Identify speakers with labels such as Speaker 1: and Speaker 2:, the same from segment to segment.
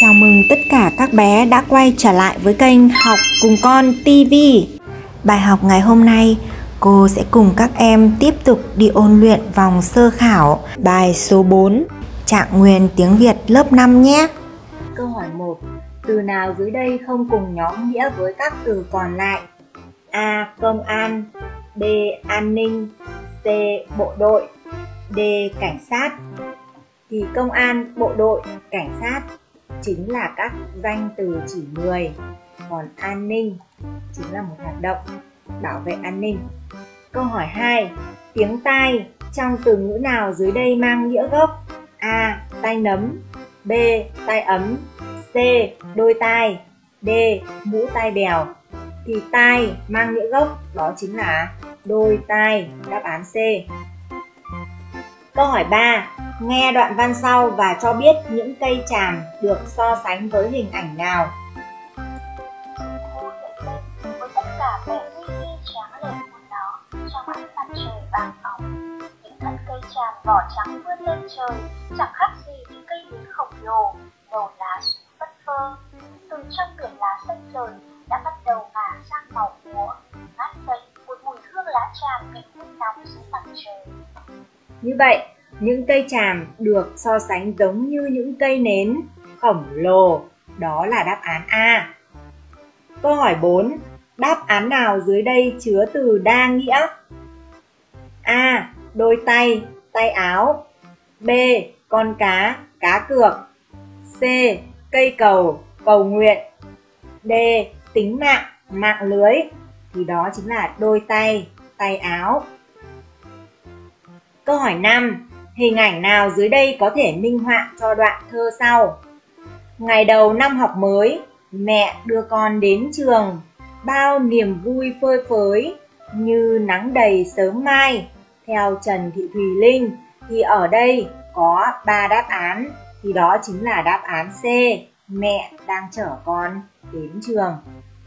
Speaker 1: Chào mừng tất cả các bé đã quay trở lại với kênh Học Cùng Con TV. Bài học ngày hôm nay, cô sẽ cùng các em tiếp tục đi ôn luyện vòng sơ khảo bài số 4, Trạng Nguyên tiếng Việt lớp 5 nhé.
Speaker 2: Câu hỏi 1. Từ nào dưới đây không cùng nhóm nghĩa với các từ còn lại? A. Công an, B. An ninh, C. Bộ đội, D. Cảnh sát. Thì công an, bộ đội, cảnh sát chính là các danh từ chỉ người, còn an ninh chính là một hoạt động bảo vệ an ninh. Câu hỏi 2. Tiếng tai trong từ ngữ nào dưới đây mang nghĩa gốc? A. Tai nấm, B. Tai ấm, C. Đôi tai, D. Mũ tai bèo. Thì tai mang nghĩa gốc đó chính là đôi tai, đáp án C. Câu hỏi 3. Nghe đoạn văn sau và cho biết những cây tràm được so sánh với hình ảnh nào.
Speaker 3: Cô nhận lên với tất cả vẻ uy nghi tráng lệ của nó trong ánh mặt trời vàng óng. Những thân cây tràm vỏ trắng vươn lên trời, chẳng khác gì những cây nến khổng lồ, đầu lá xuống phất phơ. Từ trong biển lá xanh rời đã bắt đầu ngả sang màu úa, ngát dậy một mùi hương lá tràm bị hương nóng dưới mặt trời.
Speaker 2: Như vậy, những cây tràm được so sánh giống như những cây nến khổng lồ, đó là đáp án A. Câu hỏi 4. Đáp án nào dưới đây chứa từ đa nghĩa? A. Đôi tay, tay áo, B. Con cá, cá cược, C. Cây cầu, cầu nguyện, D. Tính mạng, mạng lưới. Thì đó chính là đôi tay, tay áo. Câu hỏi 5. Hình ảnh nào dưới đây có thể minh họa cho đoạn thơ sau? Ngày đầu năm học mới, mẹ đưa con đến trường, bao niềm vui phơi phới, như nắng đầy sớm mai. Theo Trần Thị Thùy Linh, thì ở đây có 3 đáp án, thì đó chính là đáp án C, mẹ đang chở con đến trường.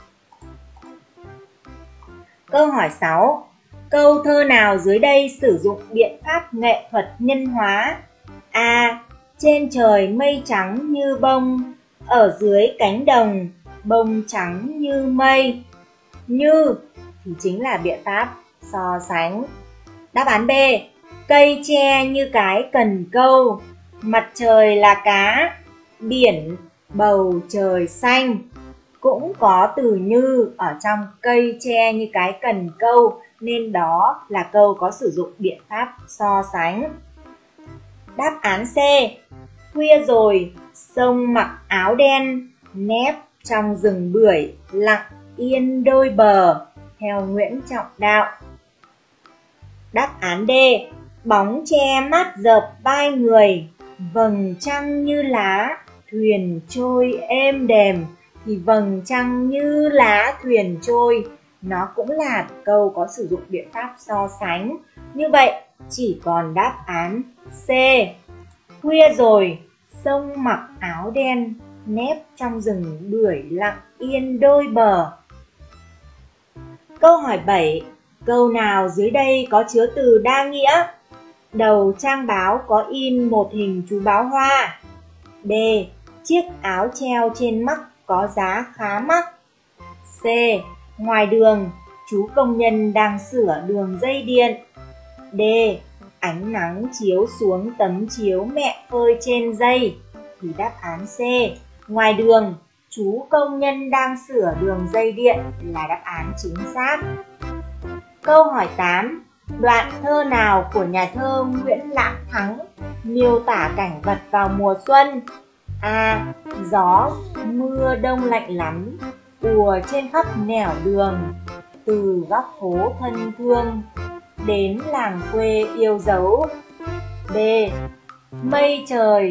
Speaker 2: Câu hỏi 6. Câu thơ nào dưới đây sử dụng biện pháp nghệ thuật nhân hóa? A. Trên trời mây trắng như bông, ở dưới cánh đồng bông trắng như mây. Như thì chính là biện pháp so sánh. Đáp án B. Cây tre như cái cần câu, mặt trời là cá, biển bầu trời xanh. Cũng có từ như ở trong cây tre như cái cần câu, nên đó là câu có sử dụng biện pháp so sánh. Đáp án C. Khuya rồi, sông mặc áo đen, nép trong rừng bưởi, lặng yên đôi bờ. Theo Nguyễn Trọng Đạo. Đáp án D. Bóng che mát rợp vai người, vầng trăng như lá, thuyền trôi êm đềm. Thì vầng trăng như lá, thuyền trôi, nó cũng là câu có sử dụng biện pháp so sánh. Như vậy, chỉ còn đáp án C. Khuya rồi, sông mặc áo đen, nép trong rừng bưởi, lặng yên đôi bờ. Câu hỏi 7. Câu nào dưới đây có chứa từ đa nghĩa? Đầu trang báo có in một hình chú báo hoa. D. Chiếc áo treo trên mắt có giá khá mắc. C. Ngoài đường, chú công nhân đang sửa đường dây điện. D. Ánh nắng chiếu xuống tấm chiếu mẹ phơi trên dây. Thì đáp án C. Ngoài đường, chú công nhân đang sửa đường dây điện là đáp án chính xác. Câu hỏi 8. Đoạn thơ nào của nhà thơ Nguyễn Lãng Thắng miêu tả cảnh vật vào mùa xuân? A. Gió mưa đông lạnh lắm, ùa trên khắp nẻo đường, từ góc phố thân thương đến làng quê yêu dấu. B. Mây trời,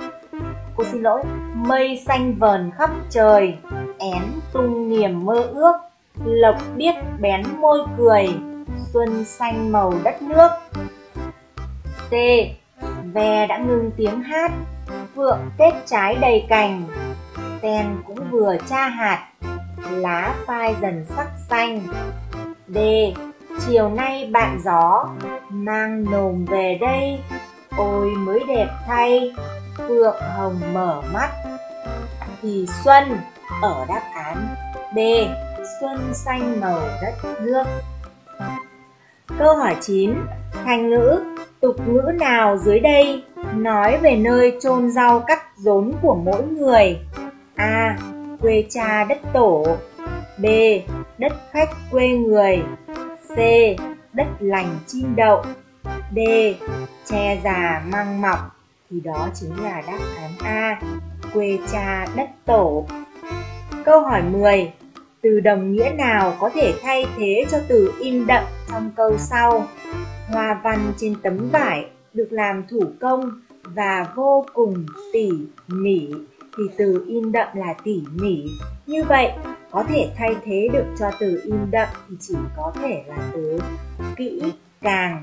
Speaker 2: mây xanh vờn khắp trời, én tung niềm mơ ước, lộc biết bén môi cười, xuân xanh màu đất nước. C. Ve đã ngưng tiếng hát, phượng tết trái đầy cành, sen cũng vừa tra hạt, lá phai dần sắc xanh. D. Chiều nay bạn gió mang nồm về đây, ôi mới đẹp thay, phượng hồng mở mắt, thì xuân ở đáp án B. Xuân xanh màu đất nước. Câu hỏi 9. Thành ngữ, tục ngữ nào dưới đây nói về nơi chôn rau cắt rốn của mỗi người? A. Quê cha đất tổ. B. Đất khách quê người. C. Đất lành chim đậu. D. Tre già măng mọc. Thì đó chính là đáp án A. Quê cha đất tổ. Câu hỏi 10. Từ đồng nghĩa nào có thể thay thế cho từ in đậm trong câu sau? Hoa văn trên tấm vải được làm thủ công và vô cùng tỉ mỉ, thì từ in đậm là tỉ mỉ. Như vậy, có thể thay thế được cho từ in đậm thì chỉ có thể là từ kỹ càng.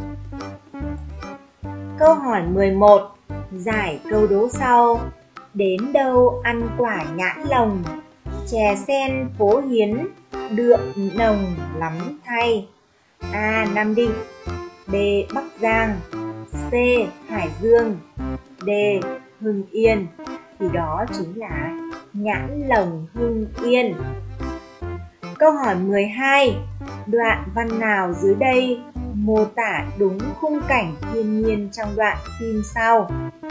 Speaker 2: Câu hỏi 11. Giải câu đố sau. Đến đâu ăn quả nhãn lồng, chè sen phố hiến, đượm nồng lắm thay. A. Nam Định. B. Bắc Giang. C. Hải Dương. D. Hưng Yên. Thì đó chính là nhãn lồng Hưng Yên. Câu hỏi 12. Đoạn văn nào dưới đây mô tả đúng khung cảnh thiên nhiên trong đoạn phim sau?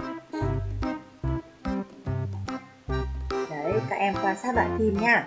Speaker 2: Đấy, các em quan sát đoạn phim nhá.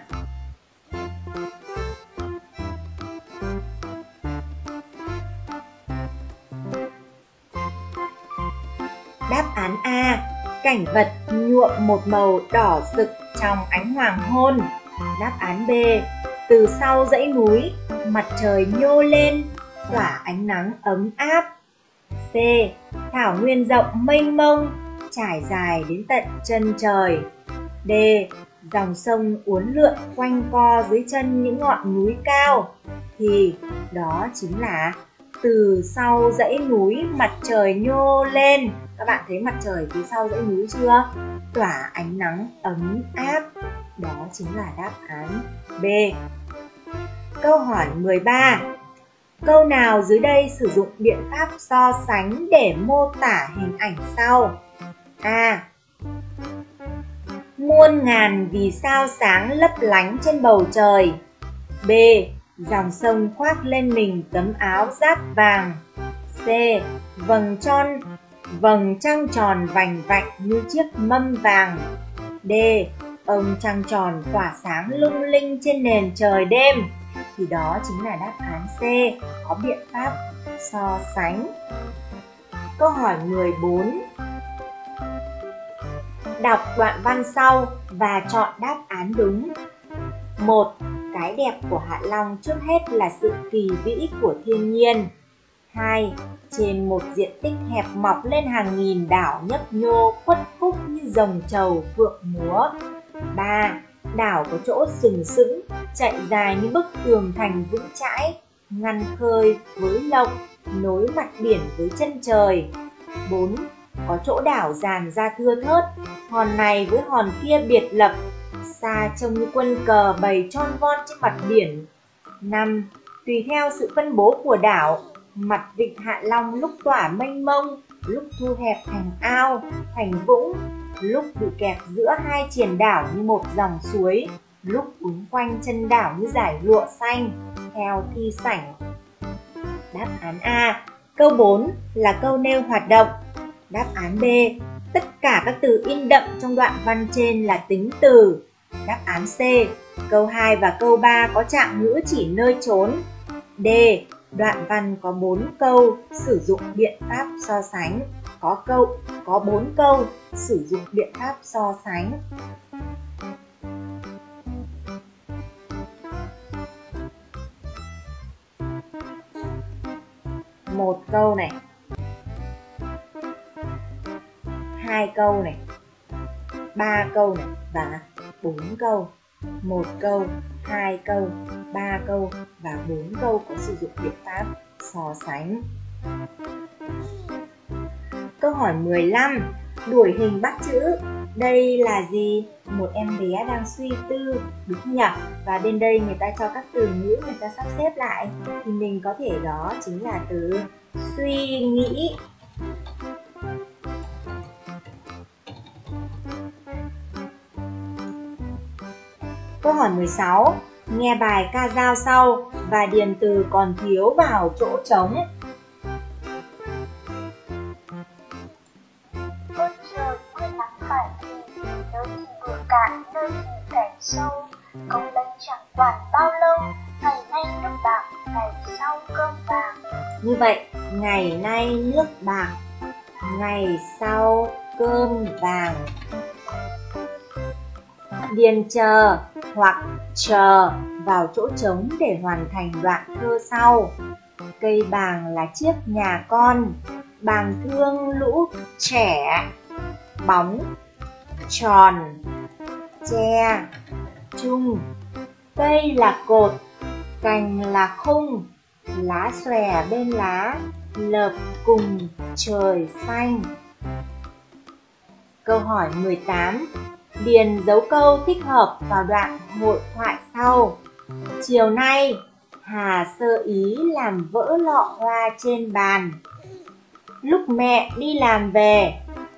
Speaker 2: Đáp án A. Cảnh vật nhuộm một màu đỏ rực trong ánh hoàng hôn. Đáp án B. Từ sau dãy núi, mặt trời nhô lên, tỏa ánh nắng ấm áp. C. Thảo nguyên rộng mênh mông, trải dài đến tận chân trời. D. Dòng sông uốn lượn quanh co dưới chân những ngọn núi cao. Thì đó chính là từ sau dãy núi, mặt trời nhô lên. Các bạn thấy mặt trời phía sau dãy núi chưa? Tỏa ánh nắng ấm áp. Đó chính là đáp án B. Câu hỏi 13. Câu nào dưới đây sử dụng biện pháp so sánh để mô tả hình ảnh sau? A. Muôn ngàn vì sao sáng lấp lánh trên bầu trời. B. Dòng sông khoác lên mình tấm áo giáp vàng. C. Vầng trăng tròn vành vạnh như chiếc mâm vàng. D. Ông trăng tròn tỏa sáng lung linh trên nền trời đêm. Thì đó chính là đáp án C, có biện pháp so sánh. Câu hỏi 14. Đọc đoạn văn sau và chọn đáp án đúng. 1. Cái đẹp của Hạ Long trước hết là sự kỳ vĩ của thiên nhiên. 2. Trên một diện tích hẹp mọc lên hàng nghìn đảo nhấp nhô khuất khúc như rồng trầu phượng múa. 3. Đảo có chỗ sừng sững, chạy dài như bức tường thành vững chãi, ngăn khơi với lộng, nối mặt biển với chân trời. 4. Có chỗ đảo dàn ra thưa thớt, hòn này với hòn kia biệt lập, xa trông như quân cờ bày tròn von trên mặt biển. 5. Tùy theo sự phân bố của đảo, mặt vịnh Hạ Long lúc tỏa mênh mông, lúc thu hẹp thành ao, thành vũng, lúc bị kẹp giữa hai triền đảo như một dòng suối, lúc uốn quanh chân đảo như dải lụa xanh, theo thi sảnh. Đáp án A. Câu 4 là câu nêu hoạt động. Đáp án B. Tất cả các từ in đậm trong đoạn văn trên là tính từ. Đáp án C. Câu 2 và câu 3 có trạng ngữ chỉ nơi chốn. D. Đoạn văn có 4 câu, sử dụng biện pháp so sánh. Có 4 câu, sử dụng biện pháp so sánh. Một câu này, 2 câu này, 3 câu này và 4 câu. 1 câu, 2 câu, 3 câu và 4 câu có sử dụng biện pháp so sánh. Câu hỏi 15. Đuổi hình bắt chữ. Đây là gì? Một em bé đang suy tư, đúng không nhỉ? Và bên đây người ta cho các từ ngữ, người ta sắp xếp lại. Thì mình có thể đó chính là từ suy nghĩ. Câu hỏi 16. Nghe bài ca dao sau và điền từ còn thiếu vào chỗ trống.
Speaker 3: Ôi trời, mưa nắng phải thì nơi thì bờ cạn, nơi thì kẻ sâu. Công lênh chẳng quản bao lâu, ngày nay nước bạc, ngày sau cơm vàng.
Speaker 2: Như vậy, ngày nay nước bạc, ngày sau cơm vàng. Điền chờ hoặc chờ vào chỗ trống để hoàn thành đoạn thơ sau. Cây bàng là chiếc nhà con, bàng thương lũ trẻ. Bóng, tròn, tre, chung. Cây là cột, cành là khung, lá xòe bên lá, lợp cùng trời xanh. Câu hỏi 18. Điền dấu câu thích hợp vào đoạn hội thoại sau. Chiều nay, Hà sơ ý làm vỡ lọ hoa trên bàn. Lúc mẹ đi làm về,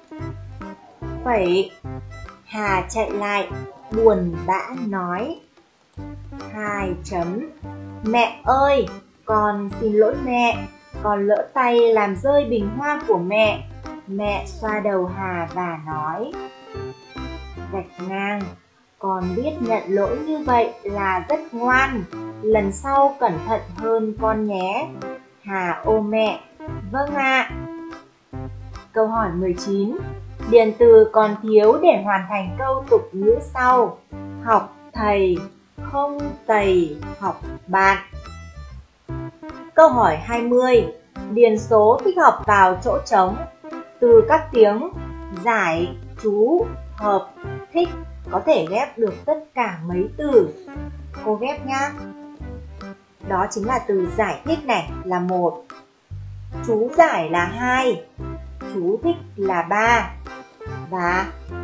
Speaker 2: phẩy, Hà chạy lại, buồn bã nói. 2 chấm. Mẹ ơi, con xin lỗi mẹ, con lỡ tay làm rơi bình hoa của mẹ. Mẹ xoa đầu Hà và nói. Gạch ngang. Con biết nhận lỗi như vậy là rất ngoan, lần sau cẩn thận hơn con nhé. Hà ôm mẹ. Vâng ạ. Câu hỏi 19. Điền từ còn thiếu để hoàn thành câu tục ngữ sau. Học thầy, không tầy, học bạn. Câu hỏi 20. Điền số thích hợp vào chỗ trống. Từ các tiếng giải, chú, hợp, thích có thể ghép được tất cả mấy từ. Cô ghép nhá. Đó chính là từ giải thích này là 1, chú giải là 2, chú thích là 3 và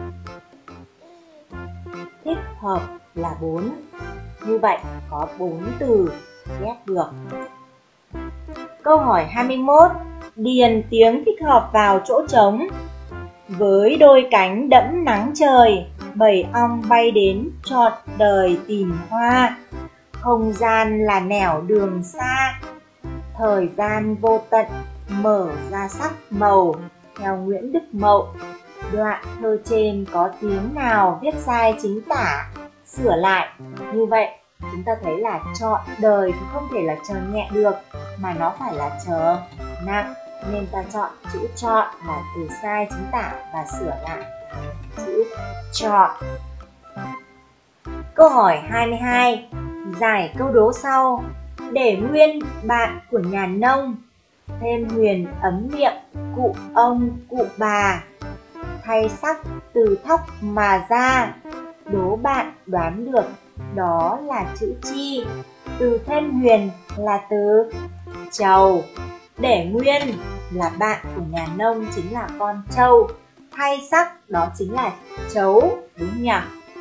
Speaker 2: thích hợp là 4. Như vậy có 4 từ ghép được. Câu hỏi 21. Điền tiếng thích hợp vào chỗ trống. Với đôi cánh đẫm nắng trời, bầy ong bay đến trọn đời tìm hoa. Không gian là nẻo đường xa, thời gian vô tận mở ra sắc màu. Theo Nguyễn Đức Mậu. Đoạn thơ trên có tiếng nào viết sai chính tả, sửa lại. Như vậy chúng ta thấy là trọn đời thì không thể là chờ nhẹ được, mà nó phải là chờ nặng, nên ta chọn chữ chọn là từ sai chính tả và sửa lại chữ chọn. Câu hỏi 22. Giải câu đố sau. Để nguyên bạn của nhà nông, thêm huyền ấm miệng cụ ông cụ bà. Thay sắc từ thóc mà ra, đố bạn đoán được đó là chữ chi. Từ thêm huyền là từ trầu. Để nguyên là bạn của nhà nông chính là con trâu. Thay sắc đó chính là trấu, đúng nhỉ?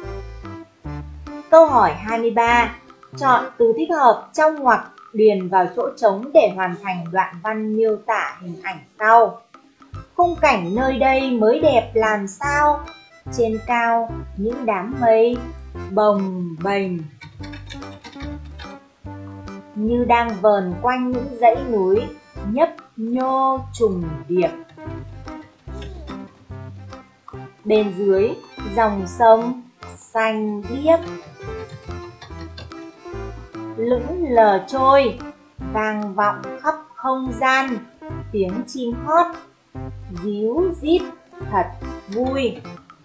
Speaker 2: Câu hỏi 23. Chọn từ thích hợp trong ngoặc điền vào chỗ trống để hoàn thành đoạn văn miêu tả hình ảnh sau. Khung cảnh nơi đây mới đẹp làm sao, trên cao những đám mây bồng bềnh như đang vờn quanh những dãy núi nhấp nhô trùng điệp. Bên dưới dòng sông xanh biếc lững lờ trôi, vang vọng khắp không gian tiếng chim hót ríu rít thật vui.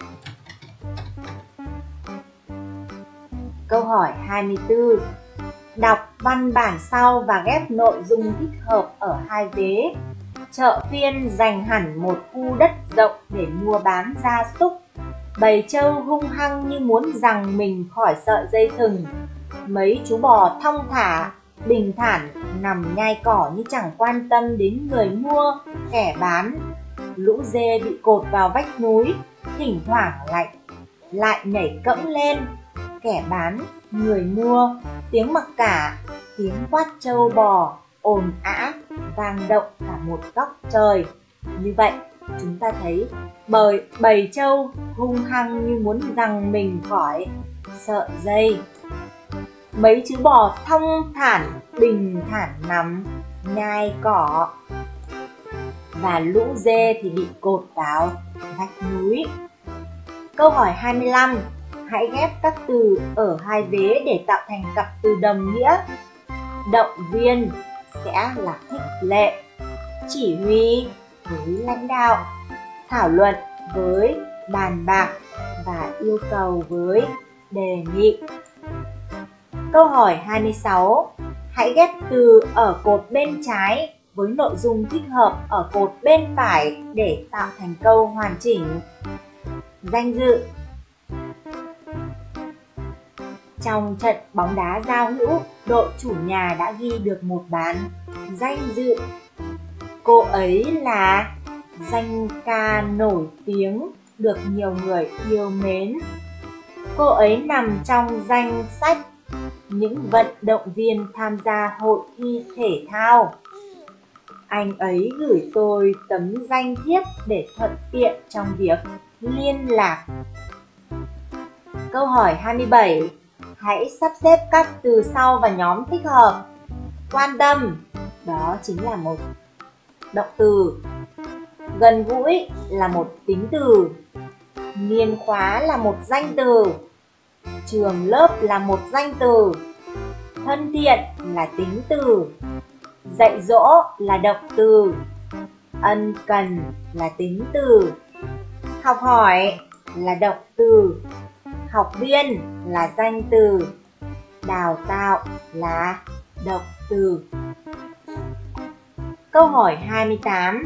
Speaker 2: Câu hỏi 24. Đọc văn bản sau và ghép nội dung thích hợp ở hai vế. Chợ phiên dành hẳn một khu đất rộng để mua bán gia súc. Bầy trâu hung hăng như muốn giằng mình khỏi sợi dây thừng. Mấy chú bò thong thả, bình thản nằm nhai cỏ như chẳng quan tâm đến người mua, kẻ bán. Lũ dê bị cột vào vách núi, thỉnh thoảng lại nhảy cẫng lên. Kẻ bán, người mua, tiếng mặc cả, tiếng quát trâu bò ồn ã vang động cả một góc trời. Như vậy chúng ta thấy bầy trâu hung hăng như muốn giằng mình khỏi sợi dây. Mấy chú bò thong thả bình thản nằm nhai cỏ, và lũ dê thì bị cột vào vách núi. Câu hỏi 25. Hãy ghép các từ ở hai vế để tạo thành cặp từ đồng nghĩa. Động viên sẽ là khích lệ, chỉ huy với lãnh đạo, thảo luận với bàn bạc và yêu cầu với đề nghị. Câu hỏi 26. Hãy ghép từ ở cột bên trái với nội dung thích hợp ở cột bên phải để tạo thành câu hoàn chỉnh. Danh dự. Trong trận bóng đá giao hữu, đội chủ nhà đã ghi được một bàn. Danh dự. Cô ấy là danh ca nổi tiếng, được nhiều người yêu mến. Cô ấy nằm trong danh sách những vận động viên tham gia hội thi thể thao. Anh ấy gửi tôi tấm danh thiếp để thuận tiện trong việc liên lạc. Câu hỏi 27. Hãy sắp xếp các từ sau vào nhóm thích hợp. Quan tâm, đó chính là một động từ. Gần gũi là một tính từ. Niên khóa là một danh từ. Trường lớp là một danh từ. Thân thiện là tính từ. Dạy dỗ là động từ. Ân cần là tính từ. Học hỏi là động từ. Học viên là danh từ. Đào tạo là động từ. Câu hỏi 28.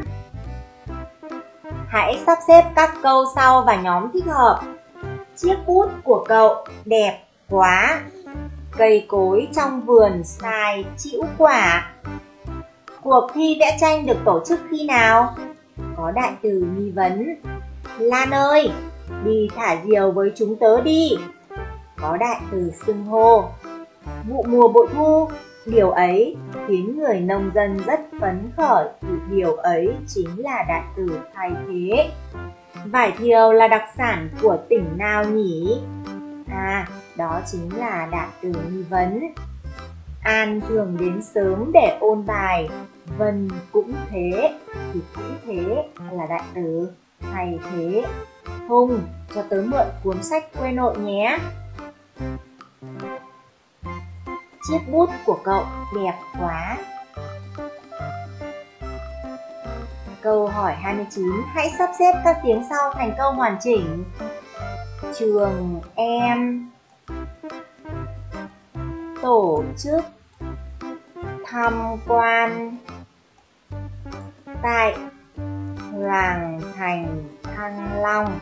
Speaker 2: Hãy sắp xếp các câu sau vào nhóm thích hợp. Chiếc bút của cậu đẹp quá. Cây cối trong vườn sai chĩu quả. Cuộc thi vẽ tranh được tổ chức khi nào? Có đại từ nghi vấn. Lan ơi, đi thả diều với chúng tớ đi. Có đại từ xưng hô. Vụ mùa bội thu, điều ấy khiến người nông dân rất phấn khởi, thì điều ấy chính là đại từ thay thế. Vải thiều là đặc sản của tỉnh nào nhỉ? Đó chính là đại từ nghi vấn. An thường đến sớm để ôn bài. Vân cũng thế, thì cũng thế là đại từ thay thế. Hùng, cho tớ mượn cuốn sách quê nội nhé. Chiếc bút của cậu đẹp quá. Câu hỏi 29. Hãy sắp xếp các tiếng sau thành câu hoàn chỉnh. Trường em tổ chức tham quan tại Hoàng thành Thăng Long.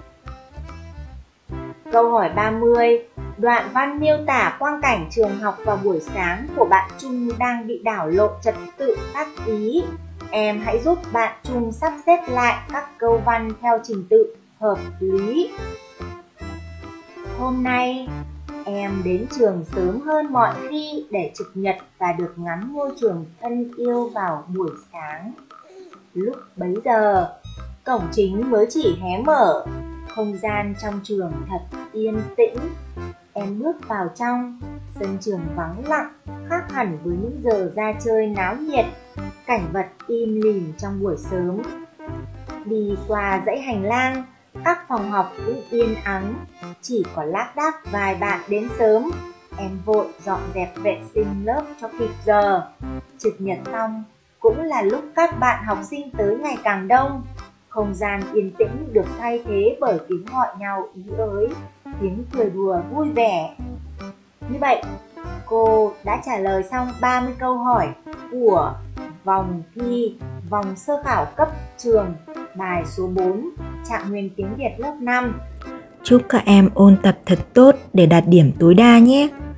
Speaker 2: Câu hỏi 30. Đoạn văn miêu tả quang cảnh trường học vào buổi sáng của bạn Trung đang bị đảo lộn trật tự tác ý. Em hãy giúp bạn Trung sắp xếp lại các câu văn theo trình tự hợp lý. Hôm nay, em đến trường sớm hơn mọi khi để trực nhật và được ngắm ngôi trường thân yêu vào buổi sáng. Lúc bấy giờ, cổng chính mới chỉ hé mở. Không gian trong trường thật yên tĩnh. Em bước vào trong, sân trường vắng lặng, khác hẳn với những giờ ra chơi náo nhiệt. Cảnh vật im lìm trong buổi sớm. Đi qua dãy hành lang, các phòng học cũng yên ắng, chỉ có lác đác vài bạn đến sớm. Em vội dọn dẹp vệ sinh lớp cho kịp giờ. Trực nhật xong, cũng là lúc các bạn học sinh tới ngày càng đông. Không gian yên tĩnh được thay thế bởi tiếng gọi nhau ý ới, tiếng cười đùa vui vẻ. Như vậy, cô đã trả lời xong 30 câu hỏi của vòng thi vòng sơ khảo cấp trường bài số 4 Trạng Nguyên tiếng Việt lớp 5.
Speaker 1: Chúc các em ôn tập thật tốt để đạt điểm tối đa nhé!